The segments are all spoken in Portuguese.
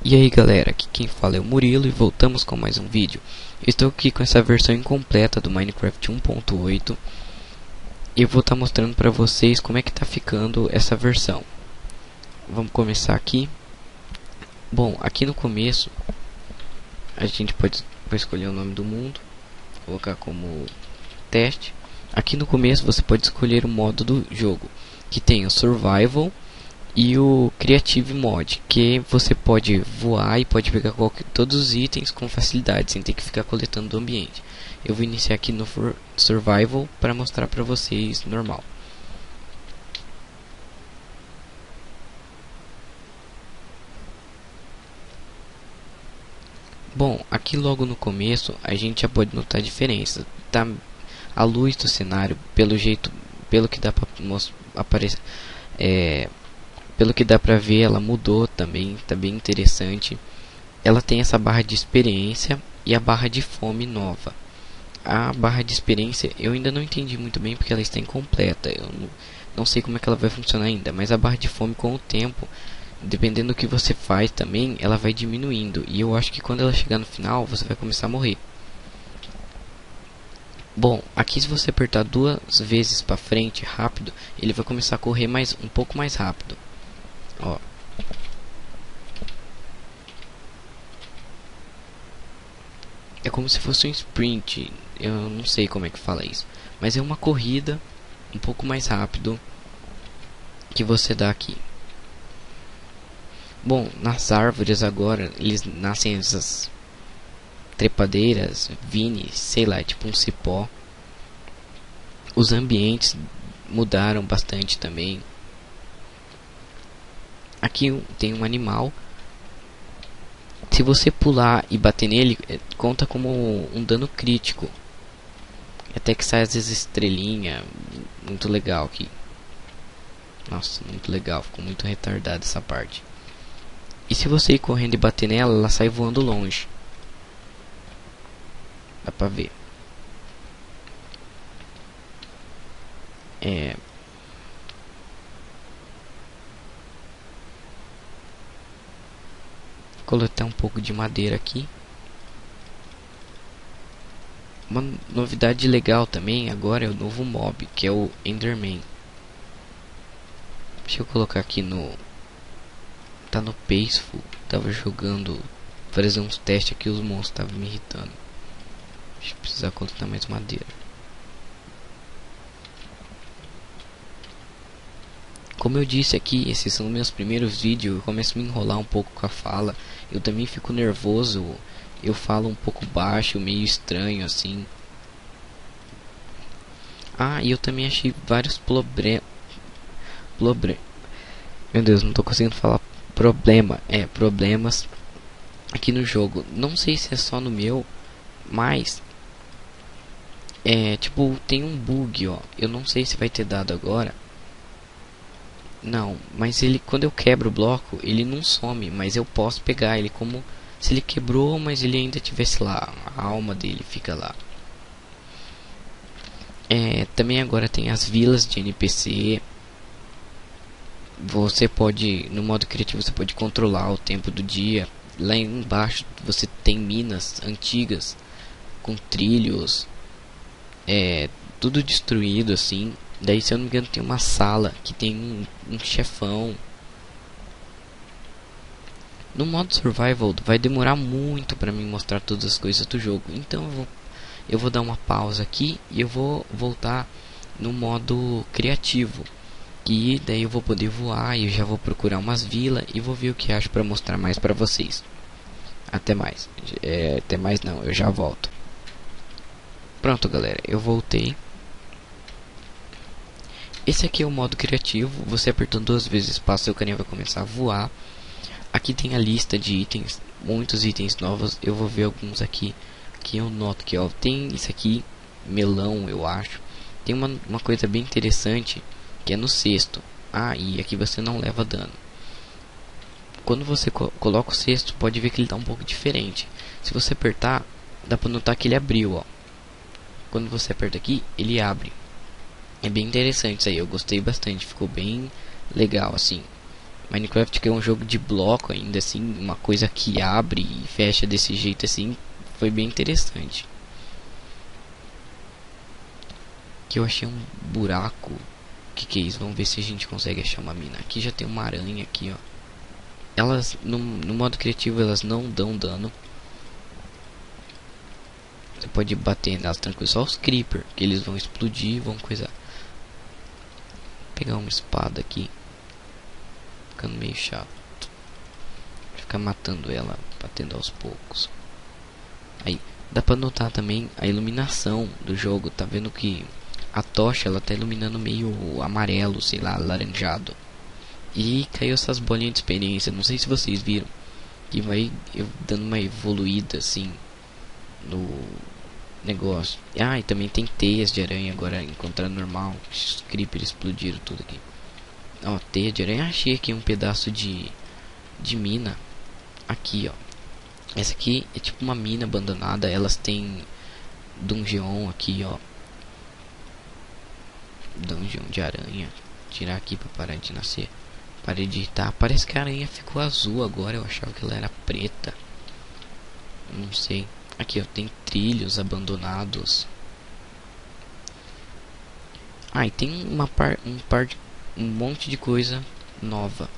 E aí galera, aqui quem fala é o Murilo e voltamos com mais um vídeo. Eu estou aqui com essa versão incompleta do Minecraft 1.8 e eu vou estar mostrando para vocês como é que tá ficando essa versão. Vamos começar aqui. Bom, aqui no começo a gente pode escolher o nome do mundo, colocar como teste. Aqui no começo você pode escolher o modo do jogo, que tem o Survival e o Creative Mode, que você pode voar e pode pegar todos os itens com facilidade, sem ter que ficar coletando do ambiente. Eu vou iniciar aqui no Survival para mostrar para vocês normal. Bom, aqui logo no começo a gente já pode notar a diferença. Tá, a luz do cenário, pelo jeito, pelo que dá para aparecer, pelo que dá pra ver, ela mudou também, tá bem interessante. Ela tem essa barra de experiência e a barra de fome nova. A barra de experiência eu ainda não entendi muito bem porque ela está incompleta. Eu não sei como é que ela vai funcionar ainda, mas a barra de fome com o tempo, dependendo do que você faz também, ela vai diminuindo. E eu acho que quando ela chegar no final, você vai começar a morrer. Bom, aqui se você apertar duas vezes para frente rápido, ele vai começar a correr um pouco mais rápido. Ó. É como se fosse um sprint. Eu não sei como é que fala isso, mas é uma corrida um pouco mais rápido que você dá aqui. Bom, nas árvores agora eles nascem essas trepadeiras, vines, sei lá, tipo um cipó. Os ambientes mudaram bastante também. Aqui tem um animal. Se você pular e bater nele, conta como um dano crítico. Até que sai às vezes estrelinha. Muito legal aqui. Nossa, muito legal. Ficou muito retardado essa parte. E se você ir correndo e bater nela, ela sai voando longe. Dá pra ver. Coletar um pouco de madeira aqui. Uma novidade legal também agora é o novo mob, que é o Enderman. Deixa eu colocar aqui no... Tá no Peaceful. Tava jogando, fazer uns testes aqui, os monstros estavam me irritando. Deixa eu precisar coletar mais madeira. Como eu disse aqui, esses são meus primeiros vídeos. Eu começo a me enrolar um pouco com a fala. Eu também fico nervoso. Eu falo um pouco baixo, meio estranho assim. Ah, e eu também achei vários Meu Deus, não tô conseguindo falar problemas aqui no jogo. Não sei se é só no meu, mas tipo, tem um bug, ó. Eu não sei se vai ter dado agora. Não, mas ele, quando eu quebro o bloco, ele não some, mas eu posso pegar ele como se ele quebrou, mas ele ainda tivesse lá, a alma dele fica lá. Também agora tem as vilas de NPC. Você pode, no modo criativo, você pode controlar o tempo do dia. Lá embaixo você tem minas antigas com trilhos, tudo destruído assim. Daí, se eu não me engano, tem uma sala que tem um chefão. No modo survival vai demorar muito para mim mostrar todas as coisas do jogo. Então eu vou dar uma pausa aqui e eu vou voltar no modo criativo. E daí eu vou poder voar e eu já vou procurar umas vilas e vou ver o que acho para mostrar mais para vocês. Até mais. Até mais não, eu já volto. Pronto, galera, eu voltei. Esse aqui é o modo criativo. Você apertando duas vezes espaço, seu carinha vai começar a voar. Aqui tem a lista de itens, muitos itens novos. Eu vou ver alguns aqui que eu noto que ó, tem isso aqui, melão, eu acho. Tem uma coisa bem interessante que é no cesto. Ah, e aqui você não leva dano. Quando você coloca o cesto, pode ver que ele tá um pouco diferente. Se você apertar, dá pra notar que ele abriu, ó. Quando você aperta aqui, ele abre. É bem interessante isso aí, eu gostei bastante, ficou bem legal assim. Minecraft, que é um jogo de bloco ainda assim, uma coisa que abre e fecha desse jeito assim, foi bem interessante. Aqui eu achei um buraco. Que é isso? Vamos ver se a gente consegue achar uma mina. Aqui já tem uma aranha aqui, ó. Elas no modo criativo elas não dão dano. Você pode bater nelas tranquilo, só os creeper, que eles vão explodir, vão coisar. Vou pegar uma espada aqui. Ficando meio chato. Ficar matando ela, batendo aos poucos. Aí, dá pra notar também a iluminação do jogo. Tá vendo que a tocha, ela tá iluminando meio amarelo, sei lá, laranjado. E caiu essas bolinhas de experiência, não sei se vocês viram. Que vai dando uma evoluída, assim, no negócio. Ah, e também tem teias de aranha agora, encontrar normal. Os creepers explodiram tudo aqui. Ó, teia de aranha. Achei aqui um pedaço de mina. Aqui, ó. Essa aqui é tipo uma mina abandonada. Elas têm dungeon aqui, ó. Dungeon de aranha. Tirar aqui pra parar de nascer. Parei de editar. Parece que a aranha ficou azul agora. Eu achava que ela era preta. Não sei. Aqui, ó. Tem trilhos abandonados. Ah, e tem um monte de coisa nova.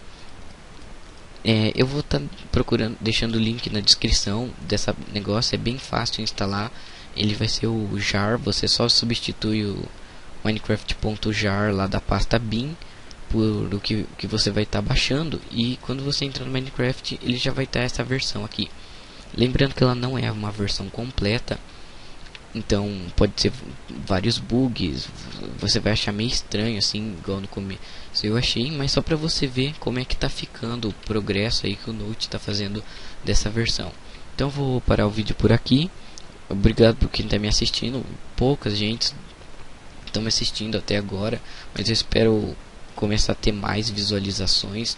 Eu vou estar procurando, deixando o link na descrição dessa negócio. É bem fácil de instalar. Ele vai ser o jar. Você só substitui o Minecraft.jar lá da pasta bin por o que você vai estar baixando. E quando você entrar no Minecraft, ele já vai estar essa versão aqui. Lembrando que ela não é uma versão completa. Então pode ser vários bugs. Você vai achar meio estranho assim, igual no começo eu achei, mas só pra você ver como é que tá ficando o progresso aí que o Note tá fazendo dessa versão. Então vou parar o vídeo por aqui. Obrigado por quem tá me assistindo. Poucas gente estão me assistindo até agora, mas eu espero começar a ter mais visualizações.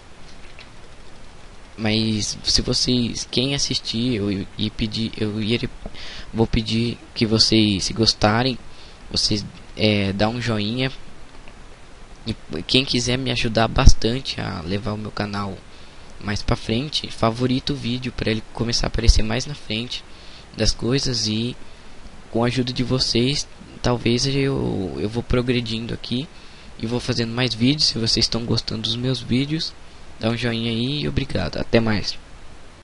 Mas se vocês, quem assistir, vou pedir que vocês, se gostarem, vocês dá um joinha. E quem quiser me ajudar bastante a levar o meu canal mais pra frente, favorita o vídeo para ele começar a aparecer mais na frente das coisas. E com a ajuda de vocês, talvez eu vou progredindo aqui e vou fazendo mais vídeos. Se vocês estão gostando dos meus vídeos, dá um joinha aí e obrigado. Até mais.